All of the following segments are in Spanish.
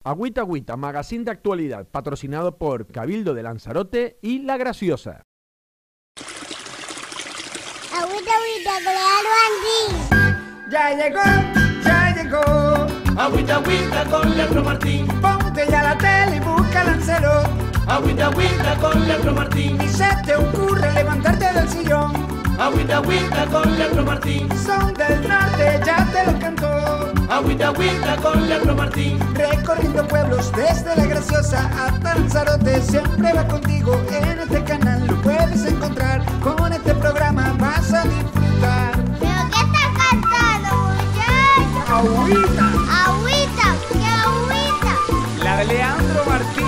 Agüita Agüita, magazine de actualidad, patrocinado por Cabildo de Lanzarote y La Graciosa. Agüita Agüita, con Leandro Martín. Ya llegó. Agüita Agüita con Leandro Martín. Ponte ya la tele y busca Lancelot. Agüita Agüita con Leandro Martín. Y se te ocurre levantarte del sillón. Agüita Agüita con Leandro Martín. Son del norte, ya te lo cantó. Agüita Agüita con Leandro Martín. Recorriendo pueblos desde La Graciosa hasta Lanzarote, siempre va contigo en este canal. Lo puedes encontrar, con este programa vas a disfrutar. ¿Pero qué estás cantando, muchachos? Agüita, Agüita, ¿qué agüita? la de Leandro Martín.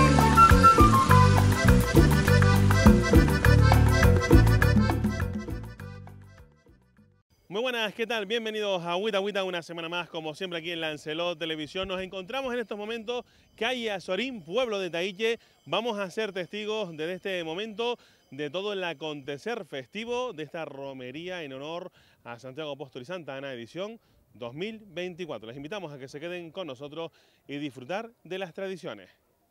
Muy buenas, ¿qué tal? Bienvenidos a Agüita Agüita una semana más, como siempre aquí en Lancelot Televisión. Nos encontramos en estos momentos calle Azorín, pueblo de Taíche. Vamos a ser testigos desde este momento de todo el acontecer festivo de esta romería en honor a Santiago Apóstol y Santa Ana, edición 2024. Les invitamos a que se queden con nosotros y disfrutar de las tradiciones.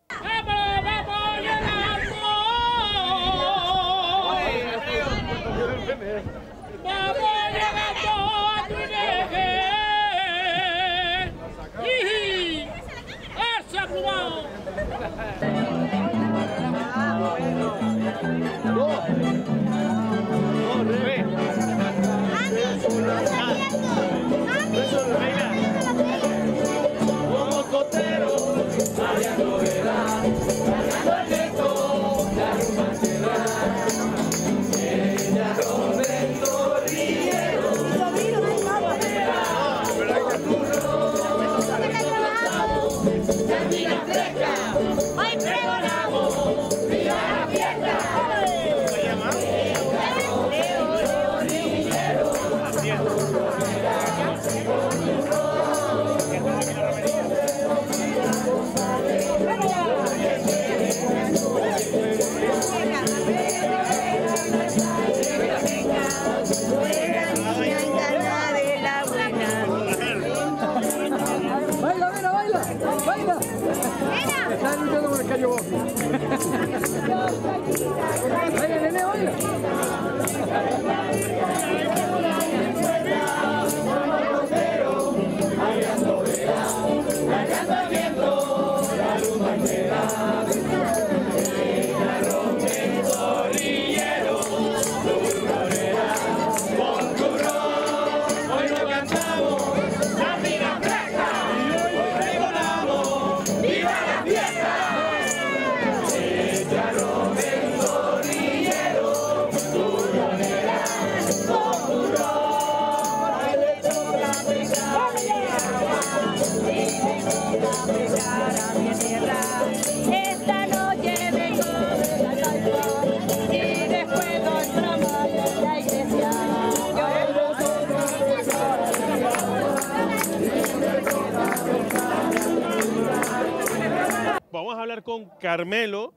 Vamos a hablar con Carmelo,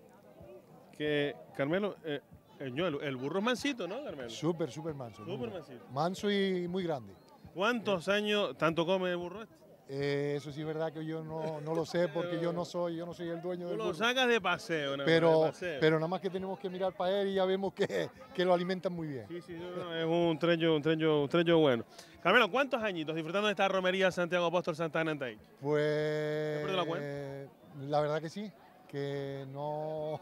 el burro es mansito, ¿no, Carmelo? Súper manso. Súper mansito. Manso y muy grande. ¿Cuántos años tanto come el burro este? Eso sí es verdad que yo no lo sé porque yo no soy el dueño Tú del lo burro. sacas de paseo, ¿no? Pero nada más que tenemos que mirar para él y ya vemos que lo alimentan muy bien. Sí, no, es un treño bueno. Carmelo, ¿cuántos añitos disfrutando de esta romería Santiago Apóstol Santa Ana en Taíche? Pues ¿Te acuerdas la cuenta? la verdad que sí, que no.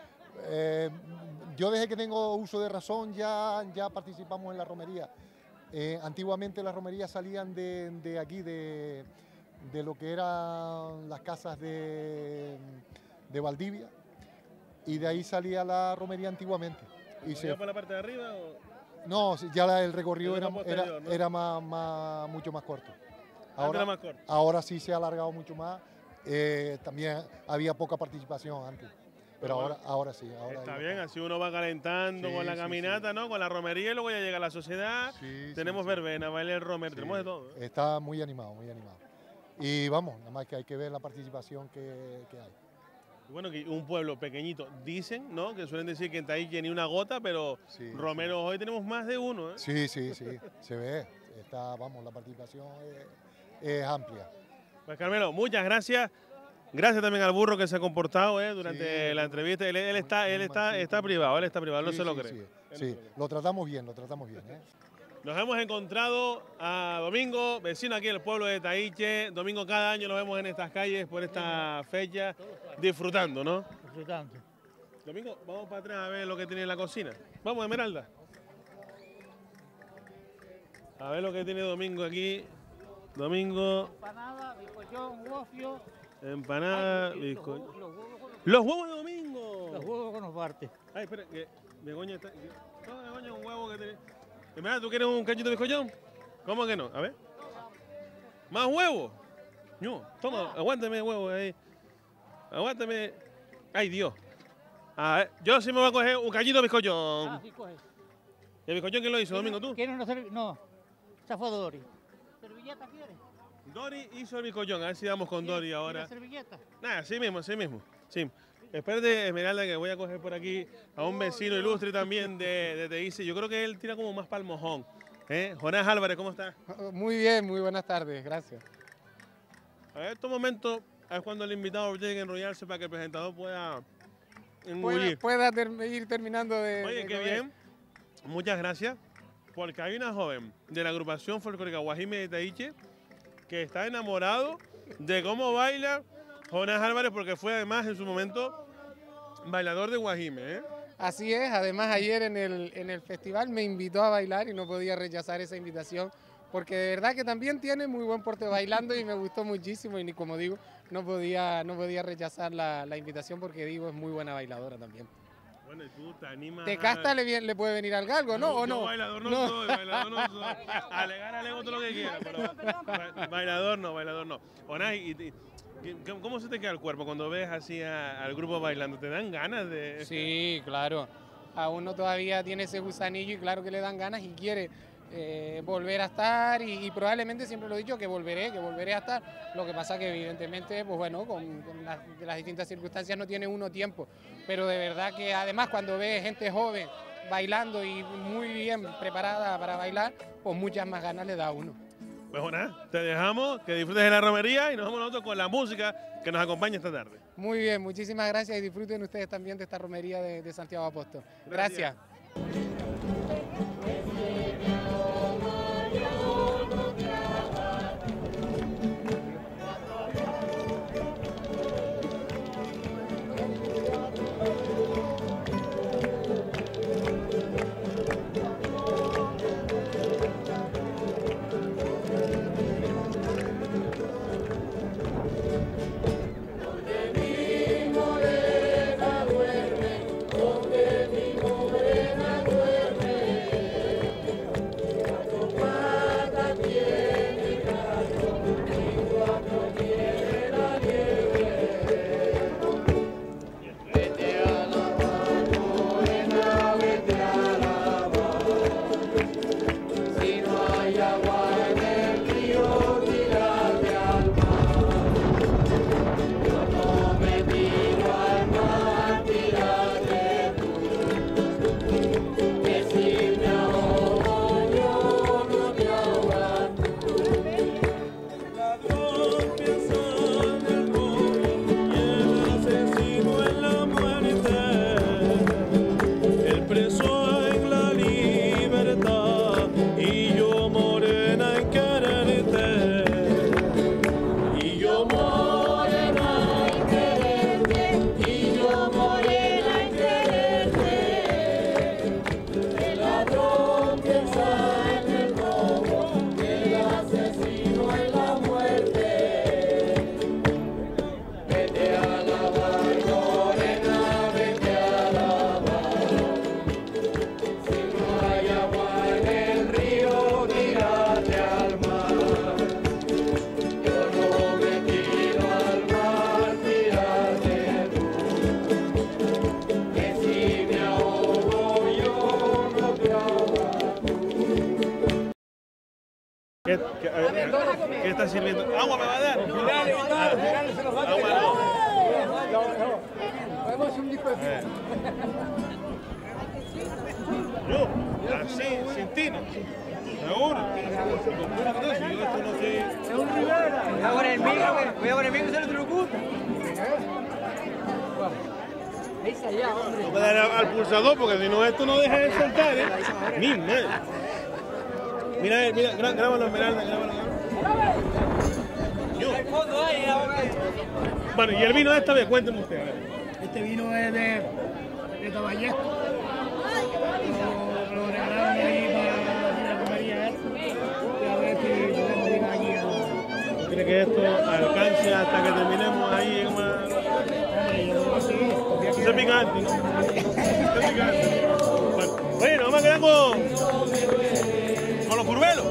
Yo desde que tengo uso de razón ya participamos en la romería. Antiguamente las romerías salían de aquí, de lo que eran las casas de Valdivia, y de ahí salía la romería antiguamente. ¿Y se por la parte de arriba? O? No, ya el recorrido era mucho más corto. Ahora sí se ha alargado mucho más. También había poca participación antes. Pero ahora sí. Está bien, así uno va calentando con la caminata, ¿no? Con la romería y luego ya llega la sociedad. Tenemos verbena, baile el romero, tenemos de todo. Está muy animado, muy animado. Y vamos, nada más que hay que ver la participación que hay. Bueno, que un pueblo pequeñito, dicen, ¿no? Que suelen decir que en Taíche ni una gota, pero romeros hoy tenemos más de uno, ¿eh? Sí, se ve. La participación es amplia. Pues Carmelo, muchas gracias. Gracias también al burro que se ha comportado durante la entrevista. Él está privado, no se lo cree. Sí, lo tratamos bien, Nos hemos encontrado a Domingo, vecino aquí del pueblo de Tahiche. Domingo, cada año nos vemos en estas calles por esta fecha, disfrutando, ¿no? Disfrutando. Domingo, vamos para atrás a ver lo que tiene en la cocina. Vamos, Esmeralda. A ver lo que tiene Domingo aquí. Domingo. Empanada, bizcochón, gofio. Empanada, bizcochón. Los huevos de Domingo. Los huevos con los partes. Ay, espera, que Begoña está. No, Begoña, un huevo que tiene. Esmeralda, ¿tú quieres un cachito de bizcochón? ¿Cómo que no? A ver. ¿Más huevos? No, toma, aguántame huevo ahí. Aguántame. Ay, Dios. A ver, yo sí me voy a coger un cachito de bizcochón. Sí, coge. ¿El bizcochón quién lo hizo, Domingo, tú? ¿Quieres una servilleta? No, esa fue Dori. ¿Servilleta quieres? Dori hizo el bizcochón, a ver si vamos con Dori ahora. ¿Servilleta? Nada, así mismo. Sí. Espérate, Esmeralda, que voy a coger por aquí a un vecino ilustre también de Tehiche. Yo creo que él tira como más para el mojón. Jonás Álvarez, ¿cómo estás? Muy bien, muy buenas tardes, gracias. A ver, estos momentos es cuando el invitado tiene que enrollarse para que el presentador pueda engullir. Pueda ir terminando de... Oye, qué bien. Muchas gracias. Porque hay una joven de la agrupación folclórica Guajime de Tahiche que está enamorado de cómo baila Jonás Álvarez, porque fue además en su momento bailador de Guajime. Así es, además ayer en el festival me invitó a bailar y no podía rechazar esa invitación, porque de verdad que también tiene muy buen porte bailando y me gustó muchísimo y como digo, no podía rechazar la invitación porque digo, es muy buena bailadora también. Bueno, y tú te animas. De casta le puede venir al galgo, ¿no? ¿O no? Bailador no soy. Alegar, alego todo lo que quiera, pero bailador no. Jonás, ¿cómo se te queda el cuerpo cuando ves así al grupo bailando? ¿Te dan ganas de...? Sí, claro. A uno todavía tiene ese gusanillo y claro que le dan ganas y quiere volver a estar y probablemente siempre lo he dicho que volveré a estar. Lo que pasa que evidentemente, pues bueno, con las distintas circunstancias no tiene uno tiempo. Pero de verdad que además cuando ves gente joven bailando y muy bien preparada para bailar, pues muchas más ganas le da a uno. Pues Jonás, te dejamos, que disfrutes de la romería y nos vamos nosotros con la música que nos acompaña esta tarde. Muy bien, muchísimas gracias y disfruten ustedes también de esta romería de Santiago Apóstol. Gracias. ¿Qué está sirviendo? ¿Agua me va a dar? Dale, se los va a Agua no. Podemos hacer un disco de Yo, así, sin tino. Seguro. Voy a poner el micro, se lo truco. No puede dar al pulsador porque si no esto no deja de soltar, ¿eh? Mi madre. Mira, grábalo, Esmeralda, grábalo. Bueno, y el vino de esta vez, cuénteme usted. A ver. Este vino es de Taballesco. Lo regalaron ahí para la romería. Y a ver si podemos ir allí a... ¿Cree que esto alcance hasta que terminemos ahí en una... Eso es picante, ¿no? Eso es picante. Bueno, vamos a quedar con los curvelos.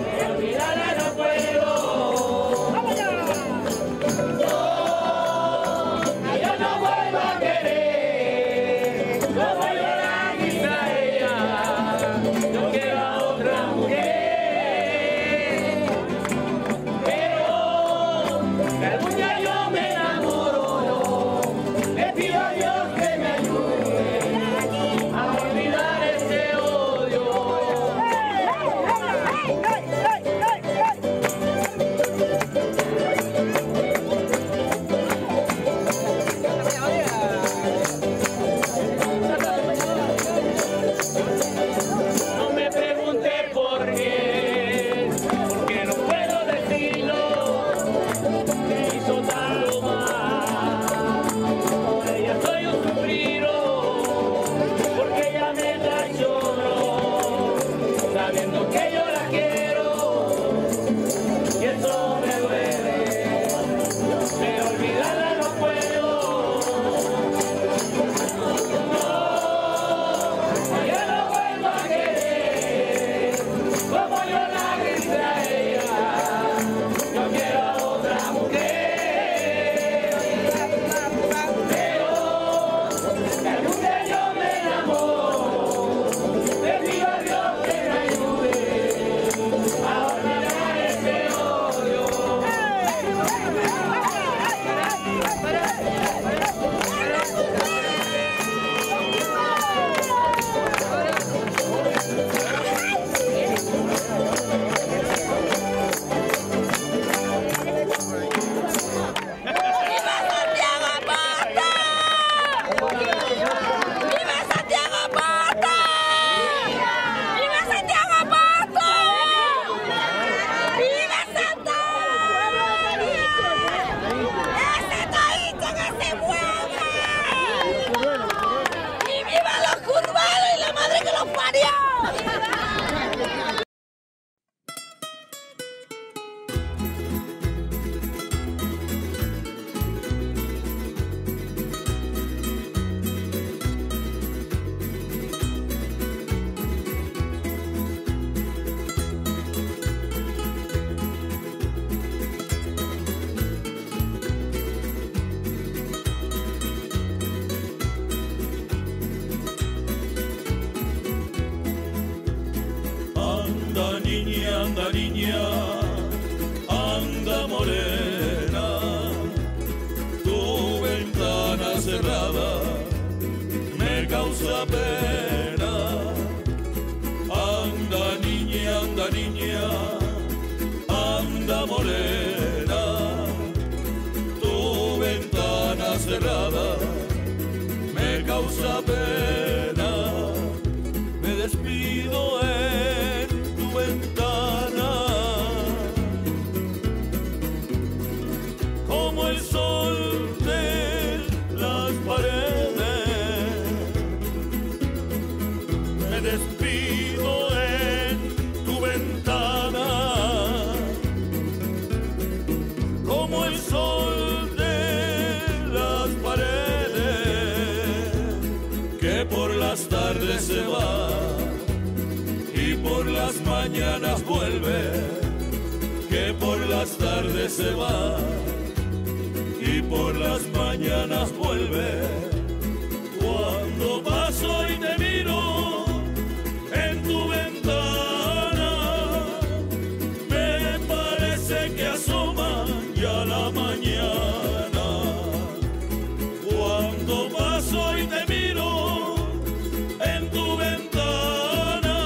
Anda niña, anda morena, tu ventana cerrada me causa pena. Anda niña, anda morena, tu ventana cerrada me causa pena. Me despido en tu ventana, como el sol de las paredes. Me despido en tu ventana, como el sol de las paredes, que por las tardes se va y por las mañanas vuelve, que por las tardes se va y por las mañanas vuelve. Cuando paso y te miro en tu ventana, me parece que asoma ya la mañana. Cuando paso y te miro en tu ventana,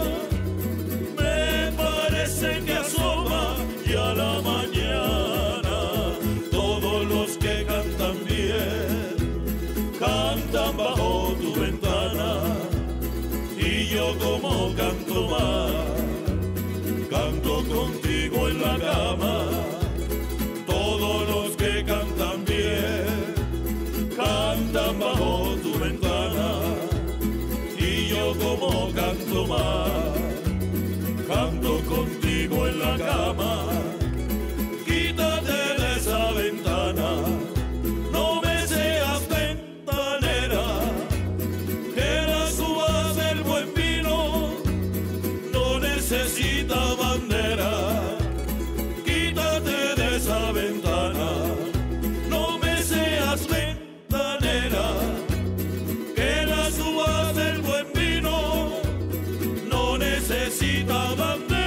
me parece que asoma ya la mañana. Todos los que cantan bien más. Canto contigo en la cama, quítate de esa ventana, no me seas ventanera, que las uvas del buen vino no necesita bandera. Quítate de esa ventana, no me seas ventanera, que las uvas del buen vino no necesita bandera.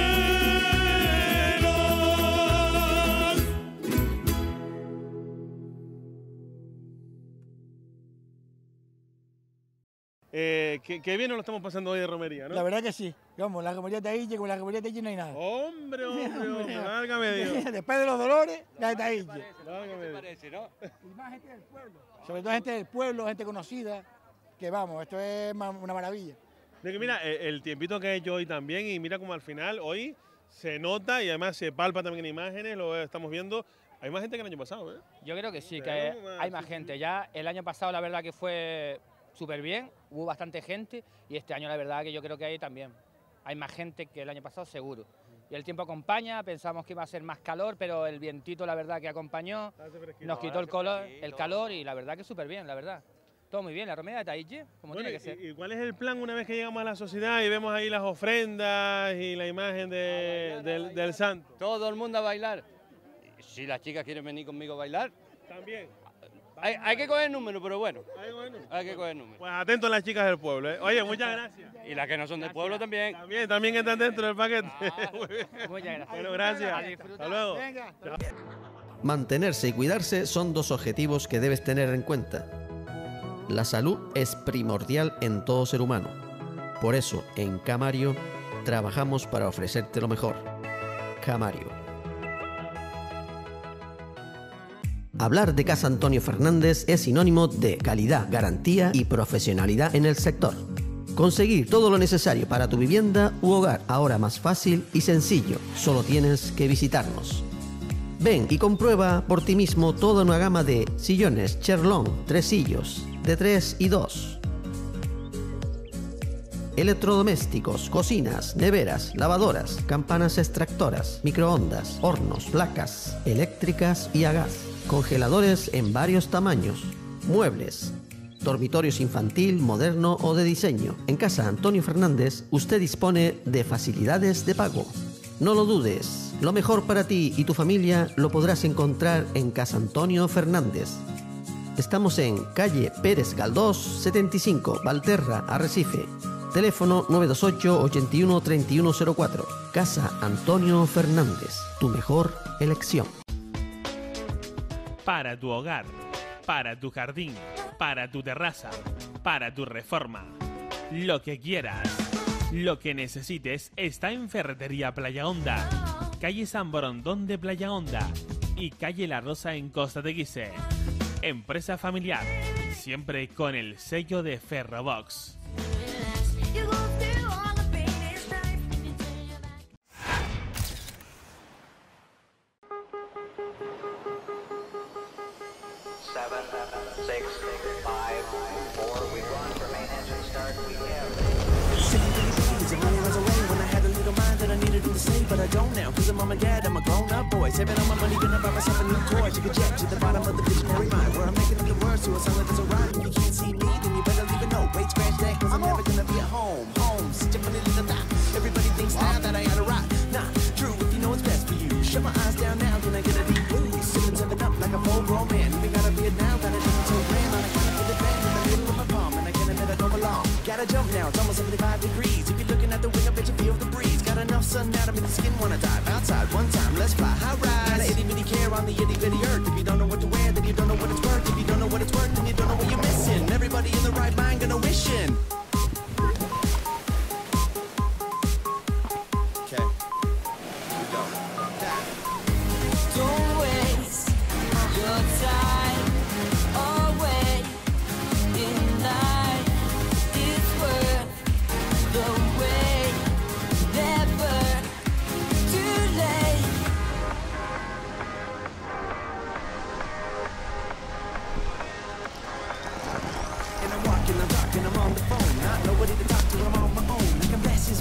Qué bien nos lo estamos pasando hoy de romería, ¿no? La verdad que sí. Vamos, la romería de Taille, con la romería de Taille no hay nada. Hombre, válgame Dios. Después de los dolores, la de Taille. Válgame Dios. Parece, ¿no? Y más gente del pueblo. Sobre todo gente del pueblo, gente conocida, que vamos, esto es una maravilla. De que mira, el tiempito que he hecho hoy también, y mira como al final, hoy se nota y además se palpa también en imágenes, lo estamos viendo. Hay más gente que el año pasado, ¿eh? Yo creo que sí, que hay más gente. Ya el año pasado la verdad que fue súper bien, hubo bastante gente y este año la verdad que yo creo que hay también. Hay más gente que el año pasado seguro. Y el tiempo acompaña, pensamos que iba a ser más calor, pero el vientito la verdad que acompañó, nos quitó el calor y la verdad que súper bien, la verdad. Todo muy bien, la romería de Taille, como Bueno, tiene que ser. ¿Y cuál es el plan una vez que llegamos a la sociedad y vemos ahí las ofrendas y la imagen del santo? Todo el mundo a bailar. Si las chicas quieren venir conmigo a bailar, también. Hay que coger número, pero bueno. Hay que coger número. Pues atentos a las chicas del pueblo, ¿eh? Oye, muchas gracias. Y las que no son del pueblo también. También están dentro del paquete. Muchas gracias. Bueno, gracias. Hasta luego. Mantenerse y cuidarse son dos objetivos que debes tener en cuenta. La salud es primordial en todo ser humano. Por eso, en Camario, trabajamos para ofrecerte lo mejor. Camario. Hablar de Casa Antonio Fernández es sinónimo de calidad, garantía y profesionalidad en el sector. Conseguir todo lo necesario para tu vivienda u hogar ahora más fácil y sencillo. Solo tienes que visitarnos. Ven y comprueba por ti mismo toda una gama de sillones Cherlón, tresillos, de 3 y 2. Electrodomésticos, cocinas, neveras, lavadoras, campanas extractoras, microondas, hornos, placas eléctricas y a gas. Congeladores en varios tamaños, muebles, dormitorios infantil, moderno o de diseño. En Casa Antonio Fernández, usted dispone de facilidades de pago. No lo dudes, lo mejor para ti y tu familia lo podrás encontrar en Casa Antonio Fernández. Estamos en calle Pérez Galdós, 75, Valterra, Arrecife. Teléfono 928 81 3104. Casa Antonio Fernández, tu mejor elección. Para tu hogar, para tu jardín, para tu terraza, para tu reforma. Lo que quieras, lo que necesites está en Ferretería Playa Honda. Calle San Borondón de Playa Honda y calle La Rosa en Costa Teguise. Empresa familiar, siempre con el sello de Ferrobox. But I don't now, cause I'm mom and dad, I'm a grown-up boy. Saving all my money, gonna buy myself a new toy. Take a jet to the bottom of the dictionary mind, where I'm making up the words to a song that doesn't rhyme. If you can't see me, then you better leave a note. Wait, scratch that, cause I'm never gonna be at home. Home, such a funny little dot. Everybody thinks now that I oughta rock. Nah, true, if you know what's best for you. Shut my eyes down now, then I get a deep blue. Sipping 7 up like a full-grown man. We gotta be it now, gotta jump until grand. On a kind of get it band in the middle of my palm, and I can't admit I don't belong. Gotta jump now, it's almost 75 degrees. If you're looking at the wing, I bet you feel the breeze. Got enough sun now to make the skin wanna dive outside. One time, let's fly, high rise. Got an itty-bitty care on the itty-bitty earth. If you don't know what to wear, then you don't know what it's worth. If you don't know what it's worth, then you don't know what you're missing. Everybody in the right mind gonna wish in. Okay. Here we go. Don't waste your time away in life. It's worth the wait. Never too late. And I'm walking, I'm talking, I'm on the phone. Not nobody to talk to, I'm on my own. Making messes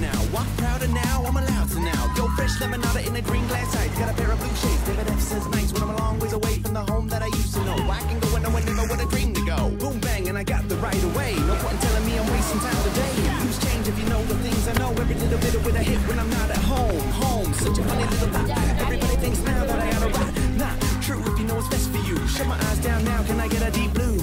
now. Walk prouder now, I'm allowed to now. Yo, fresh lemonade in a green glass ice. Got a pair of blue shades, David F says nice. When I'm a long ways away from the home that I used to know. I can go where no one ever would have dreamed to go. Boom, bang, and I got the right away. No point in telling me I'm wasting time today. Lose change if you know the things I know. Every little bit of it I hit when I'm not at home. Home, such a funny little pop. Everybody thinks now that I got a rock. Not true if you know what's best for you. Shut my eyes down now, can I get a deep blue?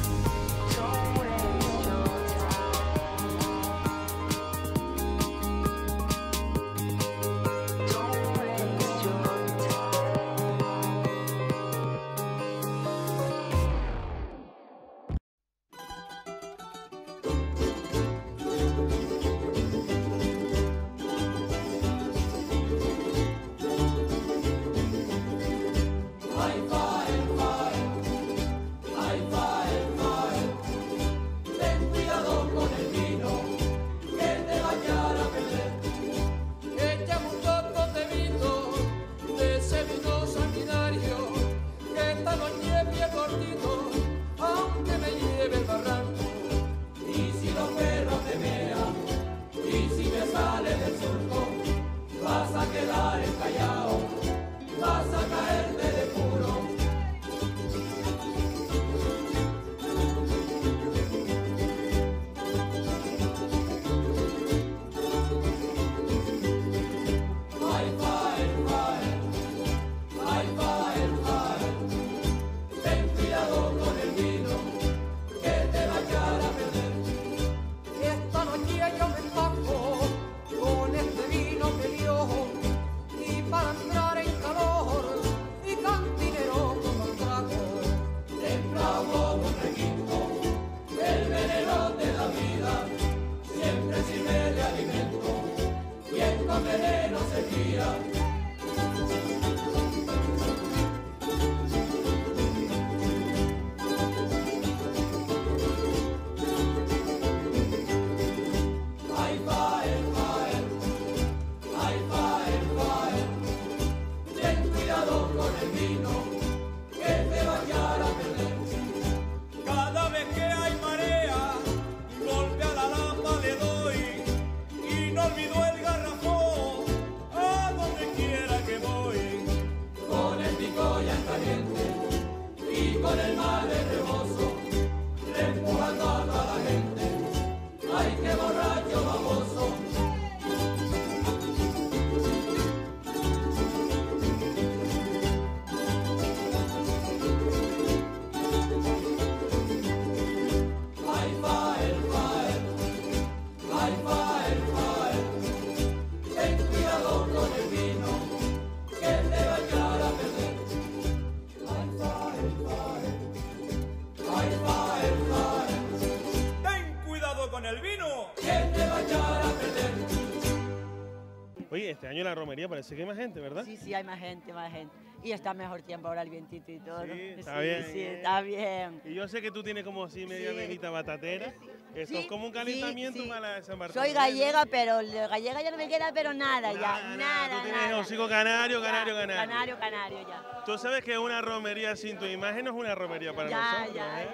Oye, este año la romería parece que hay más gente, ¿verdad? Sí, sí, hay más gente, más gente. Y está mejor tiempo ahora el vientito y todo. Sí, está sí, bien. Sí, está bien. Y yo sé que tú tienes como así media Sí. venita batatera. Esto es como un calentamiento para la de San Bartolomé. Soy gallega, pero de gallega ya no me queda, pero nada, ya, nada, Tú tienes nada. hocico canario, canario, Ya, canario. Canario, canario, ya. Tú sabes que una romería sin tu imagen no es una romería para nosotros, ¿eh?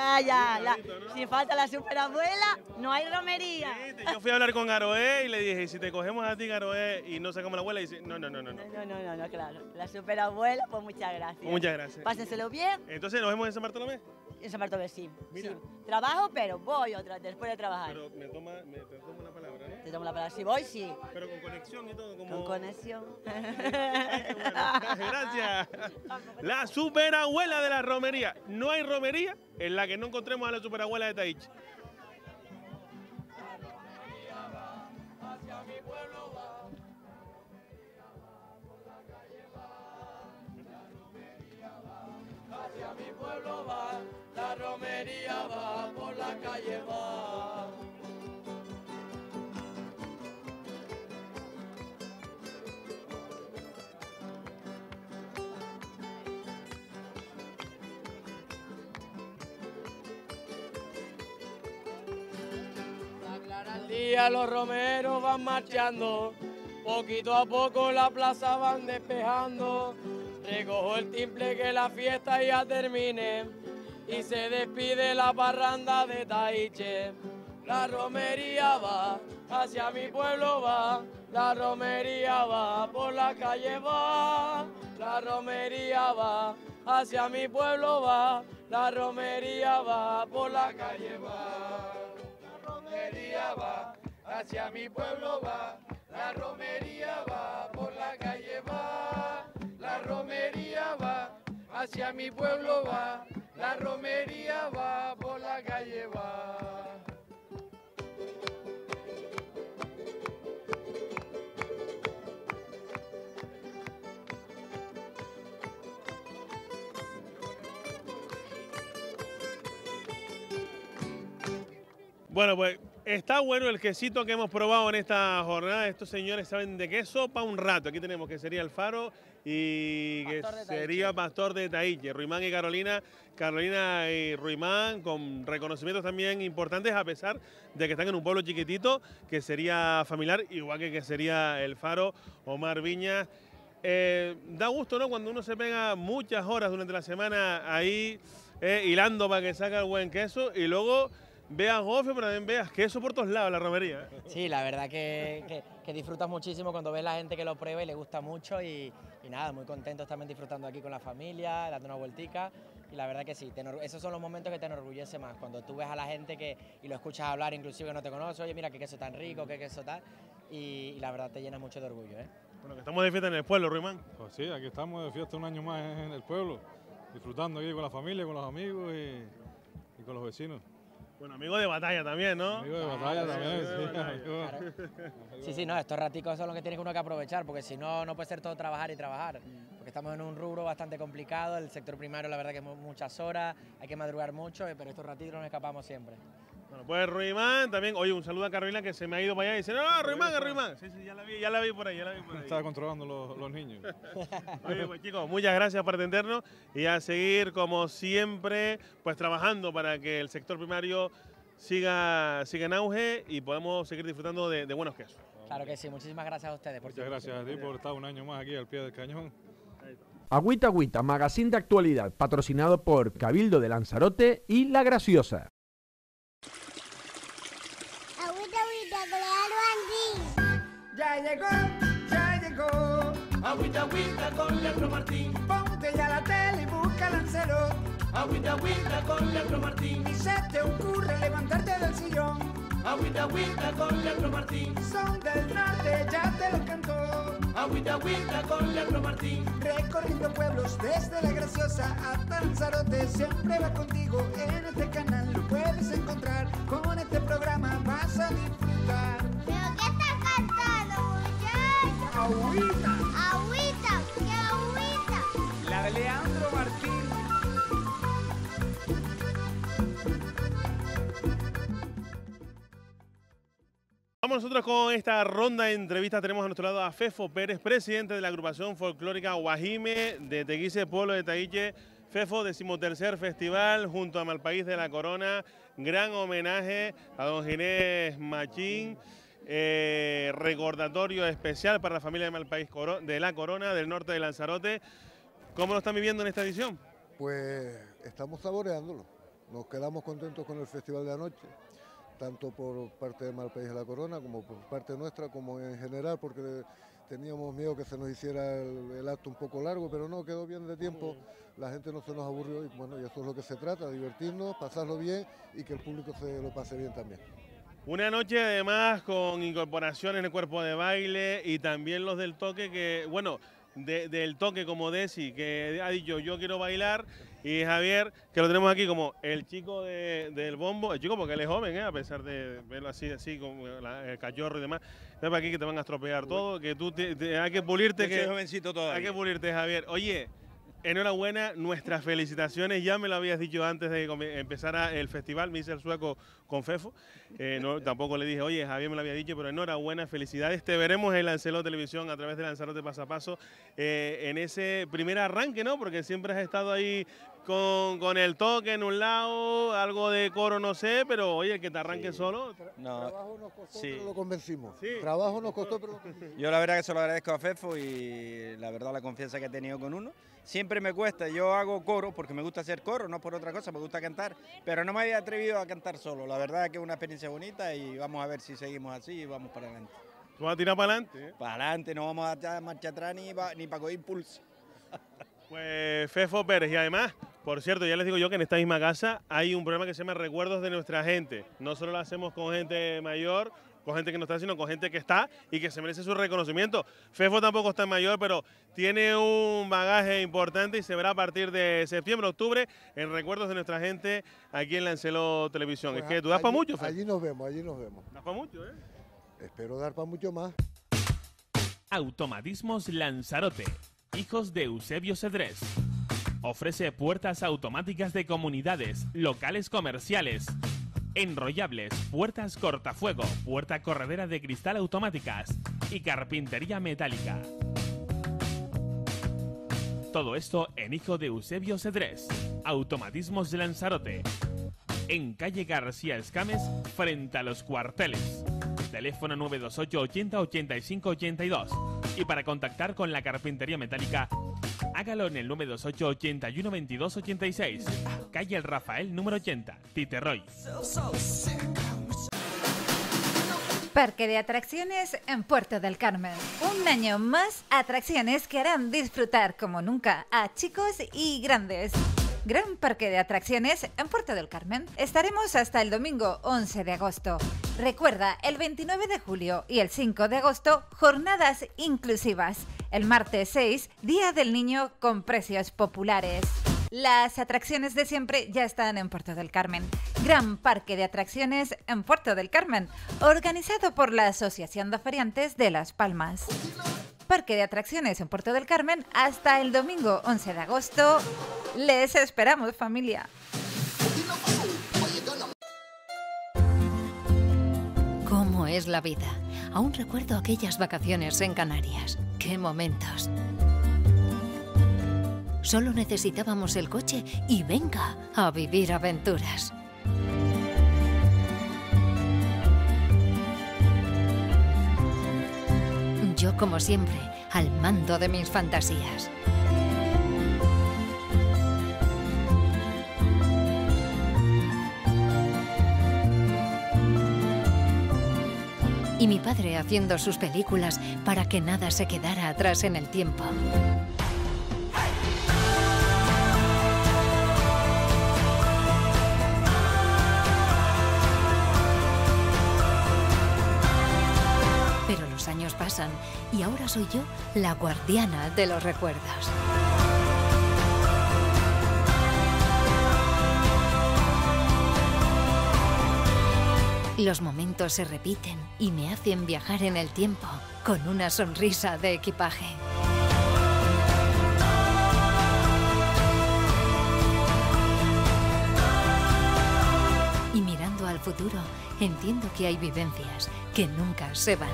Ya. Si falta la superabuela, no hay romería. Yo fui a hablar con Garoé y le dije, si te cogemos a ti, Garoé, y no sacamos la abuela, y dice, no. No, claro. La superabuela, pues muchas gracias. Muchas gracias. Pásenselo bien. Entonces, ¿nos vemos en San Bartolomé? En San Bartolomé, sí. Mira. Sí. Trabajo, pero voy otra después de trabajar. Pero te tomo la palabra, ¿no? Te tomo la palabra. Si voy, sí. Pero con conexión y todo, como... Con conexión. Gracias. La superabuela de la romería. No hay romería en la que no encontremos a la superabuela de Taich. Hacia mi pueblo va, la romería va, por la calle va. Aclara el día, los romeros van marchando, poquito a poco la plaza van despejando. Recojo el timple que la fiesta ya termine y se despide la parranda de Taiche. la romería va, hacia mi pueblo va, la romería va, por la calle va, la romería va, hacia mi pueblo va, la romería va, por la calle va, la romería va, hacia mi pueblo va, la romería va, por la calle va, la romería va, hacia mi pueblo va, la romería va, por la calle va. Bueno, pues está bueno el quesito que hemos probado en esta jornada. Estos señores saben de queso para un rato. Aquí tenemos que sería el Faro y que sería Pastor de Taille. Ruimán y Carolina. Carolina y Ruimán con reconocimientos también importantes a pesar de que están en un pueblo chiquitito que sería familiar, igual que sería el Faro. Omar Viñas. Da gusto, ¿no? Cuando uno se pega muchas horas durante la semana ahí hilando para que saque el buen queso y luego veas gofio, pero también veas queso por todos lados, la romería. Sí, la verdad que disfrutas muchísimo cuando ves la gente que lo prueba y le gusta mucho y nada, muy contentos también disfrutando aquí con la familia, dando una vueltica y la verdad que sí, esos son los momentos que te enorgullece más, cuando tú ves a la gente y lo escuchas hablar, inclusive que no te conoce, oye mira qué queso tan rico, qué queso tal y la verdad te llena mucho de orgullo. Bueno, que estamos de fiesta en el pueblo, Ruimán. Pues sí, aquí estamos de fiesta un año más en el pueblo, disfrutando aquí con la familia, con los amigos y con los vecinos. Bueno, amigo de batalla también, ¿no? Amigo de batalla también, sí. Claro. Sí, no, estos raticos son los que tiene uno que aprovechar, porque si no, no puede ser todo trabajar y trabajar. Porque estamos en un rubro bastante complicado, el sector primario la verdad que es muchas horas, hay que madrugar mucho, pero estos ratitos nos escapamos siempre. Bueno, pues Ruimán también, oye, un saludo a Carolina que se me ha ido para allá y dice, no, Ruimán, Ruimán. Sí, ya la vi por ahí, Estaba controlando los niños. Oye, pues chicos, muchas gracias por atendernos y a seguir como siempre, pues trabajando para que el sector primario siga en auge y podamos seguir disfrutando de buenos quesos. Claro que sí, muchísimas gracias a ustedes. Muchas gracias a ti por estar un año más aquí al pie del cañón. Agüita Agüita, magazine de actualidad, patrocinado por Cabildo de Lanzarote y La Graciosa. Ya llegó, Agüita, agüita con Leandro Martín. Ponte ya la tele y busca Lancelot. Agüita, agüita con Leandro Martín. Y se te ocurre levantarte del sillón. Agüita, agüita con Leandro Martín. Son del norte, ya te lo cantó. Agüita, agüita con Leandro Martín. Recorriendo pueblos desde La Graciosa hasta Lanzarote, siempre va contigo en este canal. Lo puedes encontrar, con este programa vas a disfrutar. ¿Pero qué estás cantando, muchachos? Agüita. Agüita, ¿qué agüita? La de Leandro Martín. Vamos nosotros con esta ronda de entrevistas. Tenemos a nuestro lado a Fefo Pérez, presidente de la agrupación folclórica Guajime de Teguise, pueblo de Taille. Fefo, 13º festival junto a Malpaís de la Corona. Gran homenaje a don Ginés Machín. Recordatorio especial para la familia de Malpaís de la Corona, del norte de Lanzarote. ¿Cómo lo están viviendo en esta edición? Pues estamos saboreándolo. Nos quedamos contentos con el festival de anoche, tanto por parte de Malpaís de la Corona como por parte nuestra, como en general, porque teníamos miedo que se nos hiciera el acto un poco largo, pero no, quedó bien de tiempo, la gente no se nos aburrió y bueno, y eso es lo que se trata, divertirnos, pasarlo bien y que el público se lo pase bien también. Una noche además con incorporaciones en el cuerpo de baile y también los del toque que, bueno, del toque como Desi, que ha dicho yo quiero bailar, y Javier, que lo tenemos aquí como el chico del bombo, el chico porque él es joven, a pesar de verlo así como el cachorro y demás. Ven para aquí que te van a estropear todo, que tú hay que pulirte. Yo soy jovencito todavía. Hay que pulirte, Javier. Oye, enhorabuena, nuestras felicitaciones, ya me lo habías dicho antes de que empezara el festival, me hice el sueco con Fefo, tampoco le dije, oye, Javier me lo había dicho, pero enhorabuena, felicidades, te veremos en Lancelot Televisión a través de Lanzarote Paso a Paso, en ese primer arranque, ¿no? Porque siempre has estado ahí con el toque en un lado, algo de coro no sé, pero oye, que te arranque solo. No, Trabajo nos costó, sí. pero lo convencimos. Sí. Trabajo nos costó, pero lo convencimos. Yo la verdad que se lo agradezco a Fefo y la verdad la confianza que he tenido con uno. Siempre me cuesta, yo hago coro porque me gusta hacer coro, no por otra cosa, me gusta cantar, pero no me había atrevido a cantar solo. La verdad que es una experiencia bonita y vamos a ver si seguimos así y vamos para adelante. ¿Tú vas a tirar para adelante? Para adelante, no vamos a echar marcha atrás ni para coger impulso. Pues Fefo Pérez, y además, por cierto, ya les digo yo que en esta misma casa hay un programa que se llama Recuerdos de nuestra gente. No solo lo hacemos con gente mayor, con gente que no está, sino con gente que está y que se merece su reconocimiento. Fefo tampoco está mayor, pero tiene un bagaje importante y se verá a partir de septiembre, octubre, en Recuerdos de nuestra gente aquí en Lancelot Televisión. Pues es que tú das para mucho, Fefo. Allí nos vemos, allí nos vemos. Das para mucho, ¿eh? Espero dar para mucho más. Automatismos Lanzarote, hijos de Eusebio Cedrés. Ofrece puertas automáticas de comunidades, locales comerciales, enrollables, puertas cortafuego, puerta corredera de cristal automáticas y carpintería metálica. Todo esto en hijo de Eusebio Cedrés. Automatismos Lanzarote. En calle García Escames, frente a los cuarteles. Teléfono 928 80 85 82. Y para contactar con la carpintería metálica, hágalo en el 928 81 22 86. Calle El Rafael, número 80, Titerroy. Parque de atracciones en Puerto del Carmen. Un año más, atracciones que harán disfrutar como nunca a chicos y grandes. Gran parque de atracciones en Puerto del Carmen. Estaremos hasta el domingo 11 de agosto. Recuerda, el 29 de julio y el 5 de agosto, jornadas inclusivas. El martes 6, Día del Niño con precios populares. Las atracciones de siempre ya están en Puerto del Carmen. Gran parque de atracciones en Puerto del Carmen, organizado por la Asociación de Feriantes de Las Palmas. Parque de atracciones en Puerto del Carmen hasta el domingo 11 de agosto. Les esperamos, familia. ¿Cómo es la vida? Aún recuerdo aquellas vacaciones en Canarias. ¡Qué momentos! Solo necesitábamos el coche y venga a vivir aventuras. Yo, como siempre, al mando de mis fantasías. Y mi padre haciendo sus películas para que nada se quedara atrás en el tiempo. Pero los años pasan y ahora soy yo la guardiana de los recuerdos. Los momentos se repiten y me hacen viajar en el tiempo con una sonrisa de equipaje. Y mirando al futuro, entiendo que hay vivencias que nunca se van.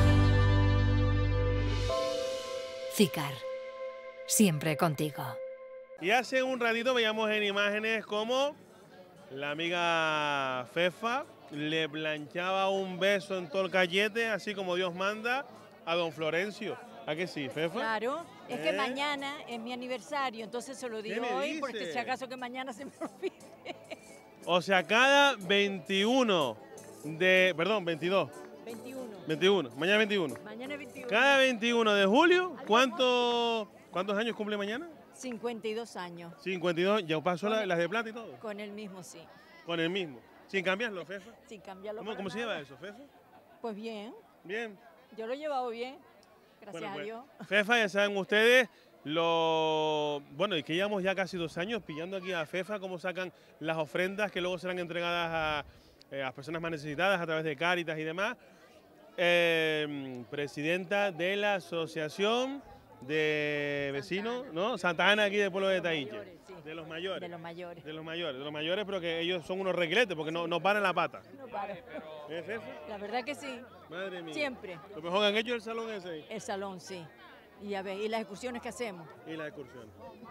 Cicar, siempre contigo. Y hace un ratito veíamos en imágenes cómo la amiga Fefa le planchaba un beso en todo el callete, así como Dios manda, a don Florencio. ¿A que sí, Fefa? Claro, es que mañana es mi aniversario, entonces se lo digo me hoy, dice? porque si acaso que mañana se me olvide. O sea, cada 21 de... Perdón, 22. 21. Mañana 21. Mañana es 21. Cada 21 de julio, ¿cuántos años cumple mañana? 52 años. 52. ¿Ya pasó las de plata y todo? Con el mismo, sí. Con el mismo. Sin cambiarlo, Fefa. Sin cambiarlo. ¿Cómo se lleva eso, Fefa? Pues bien. Bien. Yo lo he llevado bien. Gracias Bueno, pues, a Dios. Fefa, ya saben ustedes, bueno, y que llevamos ya casi 2 años pillando aquí a Fefa cómo sacan las ofrendas que luego serán entregadas a las personas más necesitadas a través de Cáritas y demás. Presidenta de la Asociación de Vecinos, ¿no? Santa Ana, aquí del pueblo de Taíche. De los mayores. De los mayores. De los mayores, pero que ellos son unos reguiletes porque no paran la pata. No para. ¿Es eso? La verdad que sí. Madre mía. Siempre. Lo mejor que han hecho el salón ese ahí. El salón, sí. Y, a ver, y las excursiones que hacemos. Y las excursiones.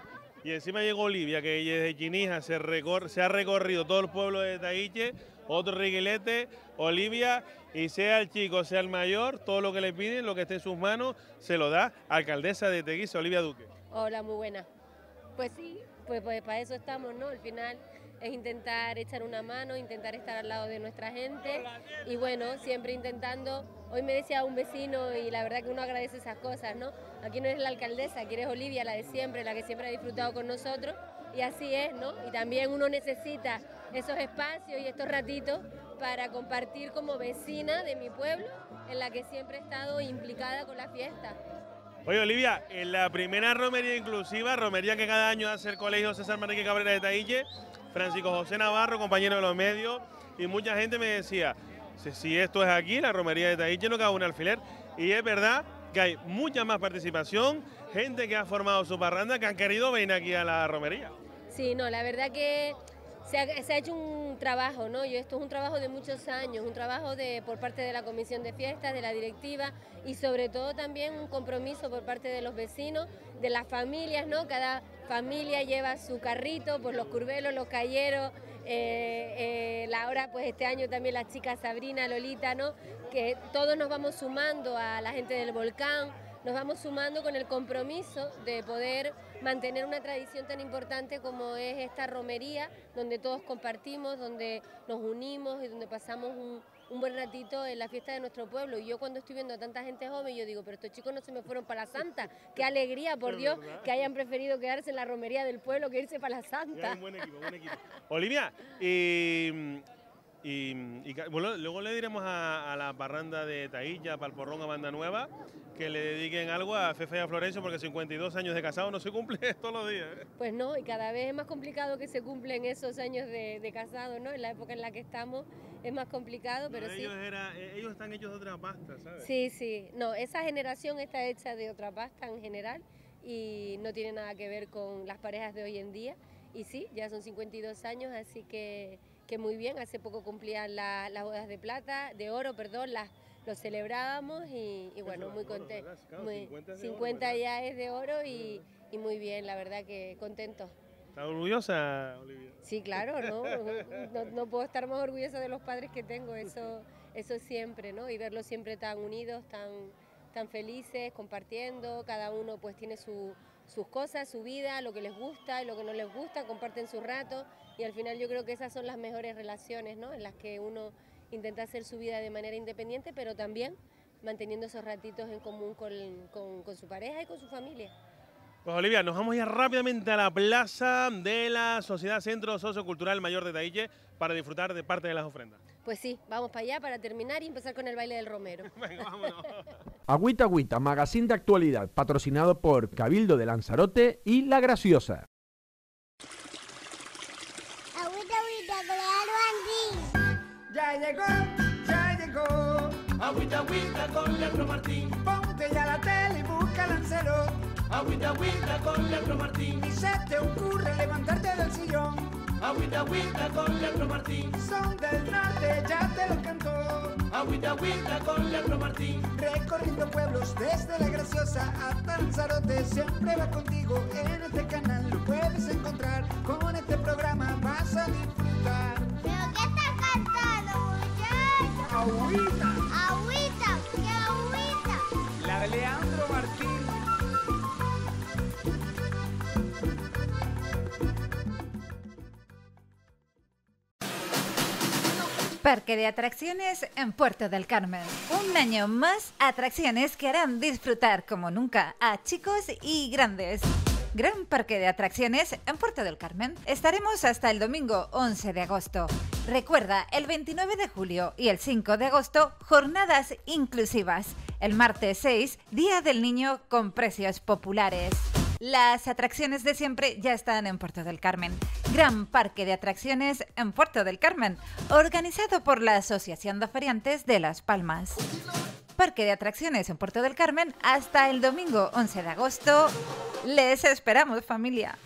Y encima llegó Olivia, que desde Chinija se ha recorrido todo el pueblo de Tahiche, otro riguilete, Olivia, y sea el chico, sea el mayor, todo lo que le piden, lo que esté en sus manos, se lo da. Alcaldesa de Teguise, Olivia Duque. Hola, muy buena. Pues sí, pues para eso estamos, ¿no? Al final es intentar echar una mano, intentar estar al lado de nuestra gente y bueno, siempre intentando. Hoy me decía un vecino y la verdad que uno agradece esas cosas, ¿no? Aquí no eres la alcaldesa, aquí eres Olivia, la de siempre, la que siempre ha disfrutado con nosotros y así es, ¿no? Y también uno necesita esos espacios y estos ratitos para compartir como vecina de mi pueblo, en la que siempre he estado implicada con la fiesta. Oye, Olivia, en la primera romería inclusiva, romería que cada año hace el Colegio César Manrique Cabrera de Tahiche, Francisco José Navarro, compañero de los medios, y mucha gente me decía, si esto es aquí, la romería de Tahiche, no cabe un alfiler. Y es verdad que hay mucha más participación, gente que ha formado su parranda, que han querido venir aquí a la romería. Sí, no, la verdad que se ha hecho un trabajo, ¿no? Y esto es un trabajo de muchos años, un trabajo por parte de la Comisión de Fiestas, de la directiva y sobre todo también un compromiso por parte de los vecinos, de las familias, ¿no? Cada familia lleva su carrito, pues los curvelos, los calleros, ahora pues este año también las chicas Sabrina, Lolita, ¿no? Que todos nos vamos sumando a la gente del volcán, nos vamos sumando con el compromiso de poder mantener una tradición tan importante como es esta romería, donde todos compartimos, donde nos unimos y donde pasamos un buen ratito en la fiesta de nuestro pueblo. Y yo cuando estoy viendo a tanta gente joven, yo digo, pero estos chicos no se me fueron para la Santa. Qué alegría, por Dios, que hayan preferido quedarse en la romería del pueblo que irse para la Santa. Un buen equipo, buen equipo. Olivia, bueno, luego le diremos a la parranda de Tahiche, a Palporrón, a Banda Nueva, que le dediquen algo a Fefe y a Florencio, porque 52 años de casado no se cumple todos los días. Pues no, y cada vez es más complicado que se cumplen esos años de casado, ¿no? En la época en la que estamos es más complicado, pero sí. Ellos están hechos de otra pasta, ¿sabes? Sí, sí. No, esa generación está hecha de otra pasta en general y no tiene nada que ver con las parejas de hoy en día. Y sí, ya son 52 años, así que muy bien. Hace poco cumplían las bodas de plata, de oro, perdón, lo celebrábamos y bueno, muy contentos. 50 ya es de oro y muy bien, la verdad que contentos. ¿Estás orgullosa, Olivia? Sí, claro, no puedo estar más orgullosa de los padres que tengo, eso siempre, ¿no? Y verlos siempre tan unidos, tan felices, compartiendo, cada uno pues tiene sus cosas, su vida, lo que les gusta y lo que no les gusta, comparten sus ratos y al final yo creo que esas son las mejores relaciones, ¿no? En las que uno intenta hacer su vida de manera independiente, pero también manteniendo esos ratitos en común con su pareja y con su familia. Pues Olivia, nos vamos ya rápidamente a la plaza de la Sociedad Centro Sociocultural Mayor de Tahiche para disfrutar de parte de las ofrendas. Pues sí, vamos para allá para terminar y empezar con el baile del Romero. Venga, vámonos. Agüita Agüita, magazine de actualidad, patrocinado por Cabildo de Lanzarote y La Graciosa. Agüita Agüita con Leandro Martín. Ya llegó. Agüita Agüita con Leandro Martín. Ponte ya la tele y busca Lancelot. Agüita Agüita con Leandro Martín. Y se te ocurre levantarte del sillón. Agüita Agüita con Leandro Martín. Son del norte, ya te lo cantó. Agüita Agüita con Leandro Martín. Recorriendo pueblos desde La Graciosa hasta Lanzarote, siempre va contigo en este canal. Lo puedes encontrar, con este programa vas a disfrutar. ¿Pero qué estás cantando, muchachos? Agüita. Agüita, ¿qué agüita? La de Leandro Martín. Parque de atracciones en Puerto del Carmen. Un año más, atracciones que harán disfrutar como nunca a chicos y grandes. Gran Parque de Atracciones en Puerto del Carmen. Estaremos hasta el domingo 11 de agosto. Recuerda, el 29 de julio y el 5 de agosto, jornadas inclusivas. El martes 6, Día del Niño con precios populares. Las atracciones de siempre ya están en Puerto del Carmen. Gran Parque de Atracciones en Puerto del Carmen, organizado por la Asociación de Feriantes de Las Palmas. Parque de Atracciones en Puerto del Carmen hasta el domingo 11 de agosto. Les esperamos, familia.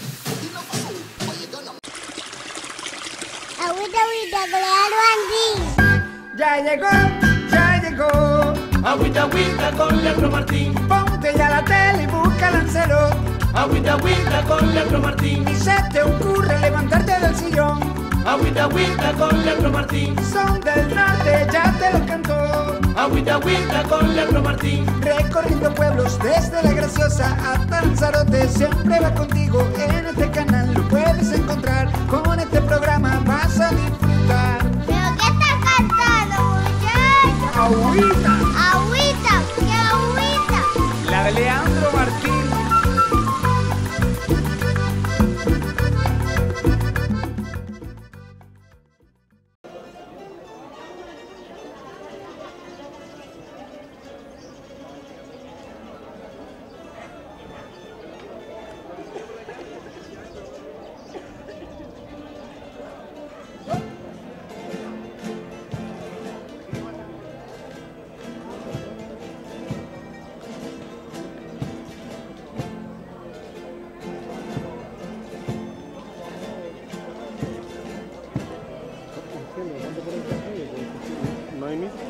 Agüita Agüita con Leandro Martín. Ya llegó. Agüita Agüita con Leandro Martín. Ponte ya la tele y busca Lancelot. Agüita, agüita con Leandro Martín. Ni se te ocurre levantarte del sillón. Agüita, agüita con Leandro Martín. Son del norte, ya te lo cantó. Agüita, agüita con Leandro Martín. Recorriendo pueblos desde La Graciosa hasta Lanzarote, siempre va contigo en este canal. Lo puedes encontrar, con este programa vas a disfrutar. ¿Pero qué estás cantando, muchachos? Agüita. Agüita, ¿qué agüita? La de Leandro Martín. No hay misa.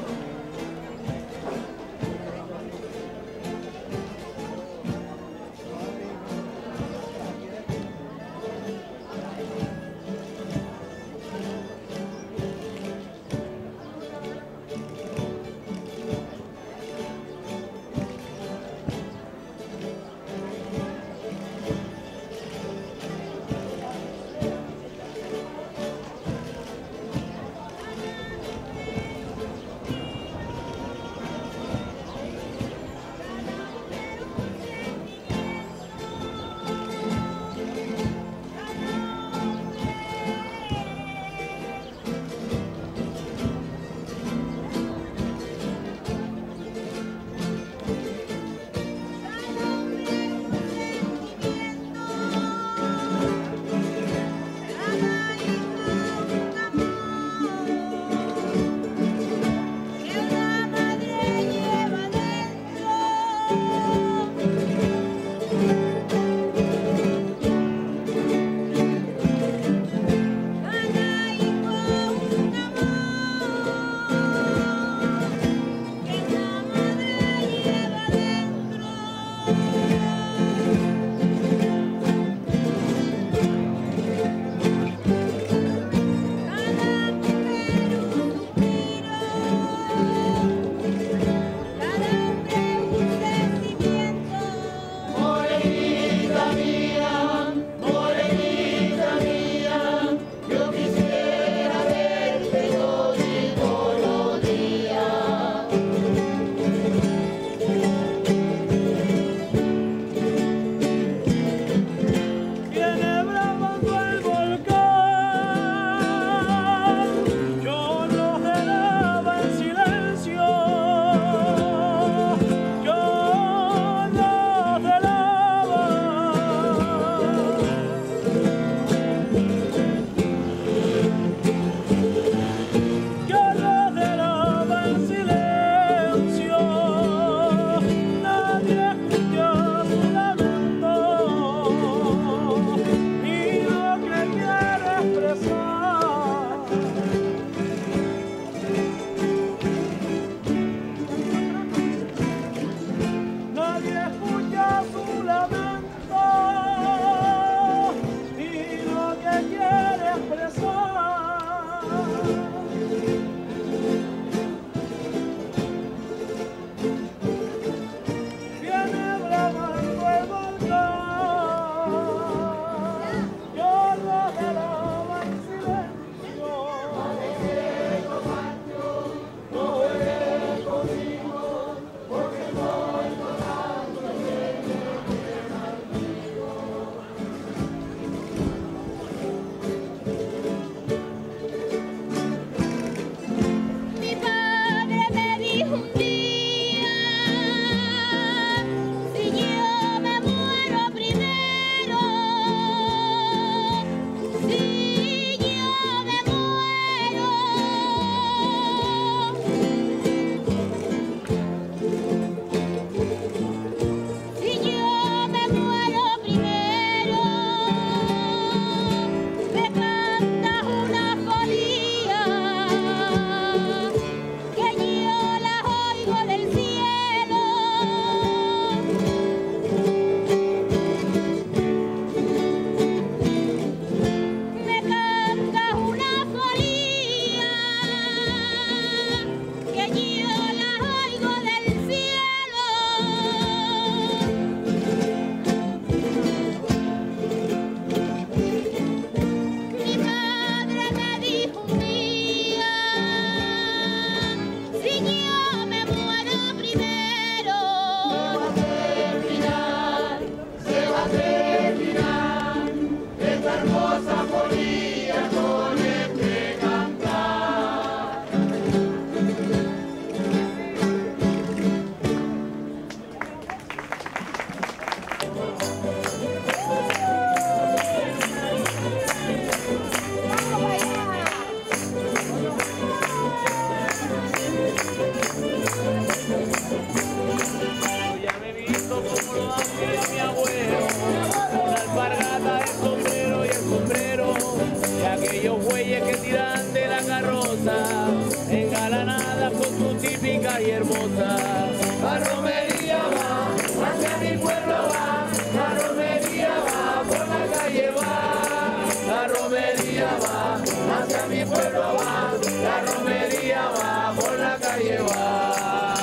aquellos bueyes que tiran de la carroza, engalanadas con su típica y hermosa. La romería va, hacia mi pueblo va, la romería va, por la calle va. La romería va, hacia mi pueblo va, la romería va, por la calle va.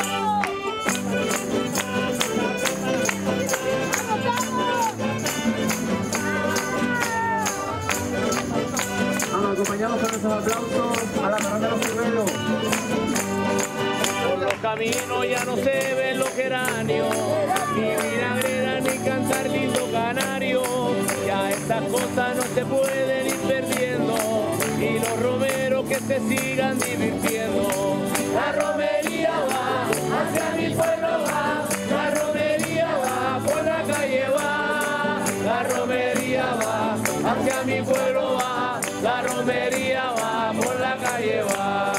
Acompañamos con esos aplausos a la parranda de los Ciruelos. Por los caminos ya no se ven los geranios, ni vinagrera ni cantar lindo canario. Ya estas cosas no se pueden ir perdiendo, y los romeros que se sigan divirtiendo. La romería va, hacia mi pueblo va, la romería va, por la calle va. La romería va, hacia mi pueblo va, la romería va, por la calle va.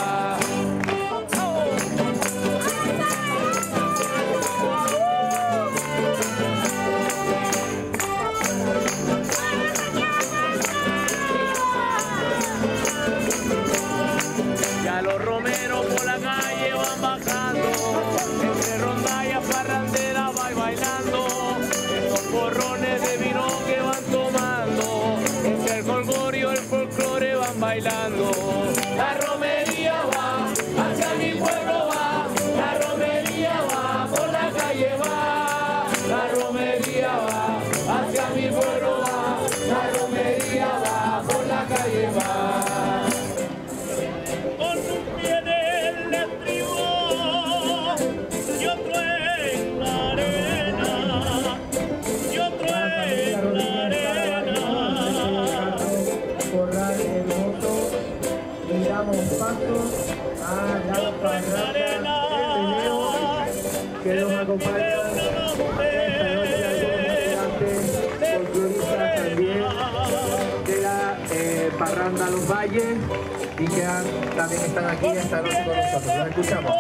Ya los romeros por la calle van bajando, entre rondallas parranderas va bailando, estos porrones de vino que van tomando, entre el jolgorio, el folclore van bailando. La romería va, hacia mi pueblo va, la romería va, por la calle va. La romería va, hacia mi pueblo va, la romería va, por la calle va. Con un pie en el estribo y otro en la arena, y otro en la arena. Corral hermoso, y damos paso a la parranda que nos acompaña esta noche algunos integrantes folcloristas también de la parranda Los Valles, y que también están aquí esta noche con nosotros. Los escuchamos.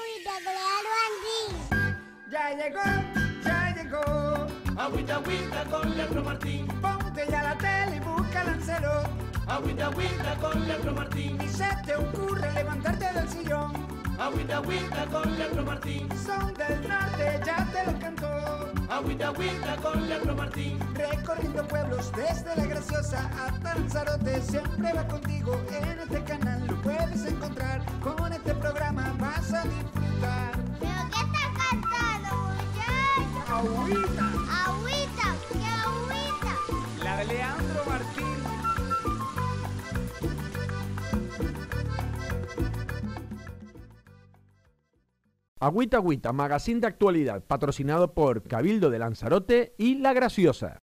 Ya llegó. Agüita, agüita con Leandro Martín. Ponte ya la tele y busca Lancelot. Agüita, agüita con Leandro Martín. Ni se te ocurre levantarte del sillón. Agüita, agüita con Leandro Martín. Son del norte, ya te lo cantó. Agüita, agüita con Leandro Martín. Recorriendo pueblos desde La Graciosa hasta Lanzarote, siempre va contigo en este canal. Lo puedes encontrar, con este programa vas a disfrutar. ¿Pero qué estás cantando, muchachos? Agüita. Agüita, ¿qué agüita? La de Leandro Martín. Agüita Agüita, magazine de actualidad, patrocinado por Cabildo de Lanzarote y La Graciosa.